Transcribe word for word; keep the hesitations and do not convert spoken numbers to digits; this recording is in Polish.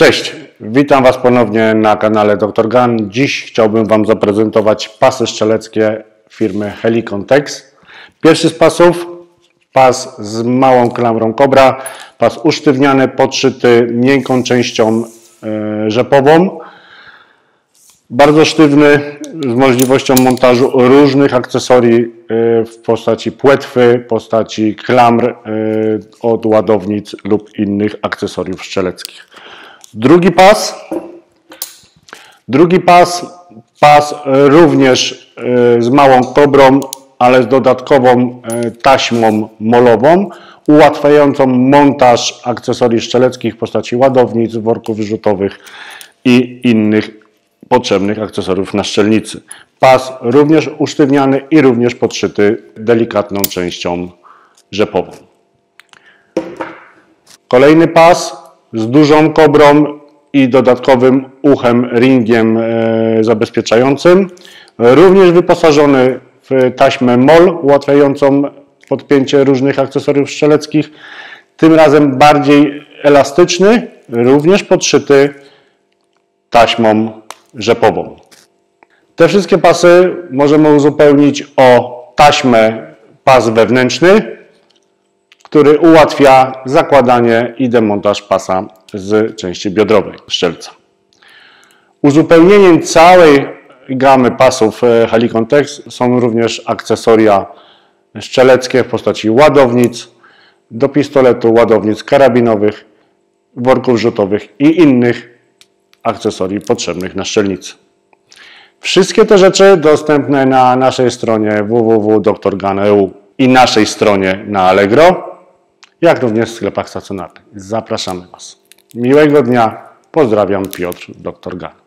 Cześć, witam Was ponownie na kanale doktor Gun. Dziś chciałbym Wam zaprezentować pasy strzeleckie firmy Helikon Tex. Pierwszy z pasów, pas z małą klamrą Cobra, pas usztywniany, podszyty miękką częścią yy, rzepową. Bardzo sztywny, z możliwością montażu różnych akcesorii w postaci płetwy, w postaci klamr od ładownic lub innych akcesoriów strzeleckich. Drugi pas, drugi pas, pas również z małą kobrą, ale z dodatkową taśmą molową, ułatwiającą montaż akcesorii strzeleckich w postaci ładownic, worków wyrzutowych i innych potrzebnych akcesoriów na strzelnicy. Pas również usztywniany i również podszyty delikatną częścią rzepową. Kolejny pas z dużą kobrą i dodatkowym uchem, ringiem e, zabezpieczającym. Również wyposażony w taśmę mol ułatwiającą podpięcie różnych akcesoriów strzeleckich. Tym razem bardziej elastyczny, również podszyty taśmą rzepową. Te wszystkie pasy możemy uzupełnić o taśmę pas wewnętrzny, który ułatwia zakładanie i demontaż pasa z części biodrowej strzelca. Uzupełnieniem całej gamy pasów Helikon Tex są również akcesoria strzeleckie w postaci ładownic do pistoletu, ładownic karabinowych, worków rzutowych i innych akcesorii potrzebnych na strzelnicy. Wszystkie te rzeczy dostępne na naszej stronie w w w kropka doktor gun kropka e u i naszej stronie na Allegro, jak również w sklepach stacjonarnych. Zapraszamy Was. Miłego dnia. Pozdrawiam, Piotr, doktor Gun.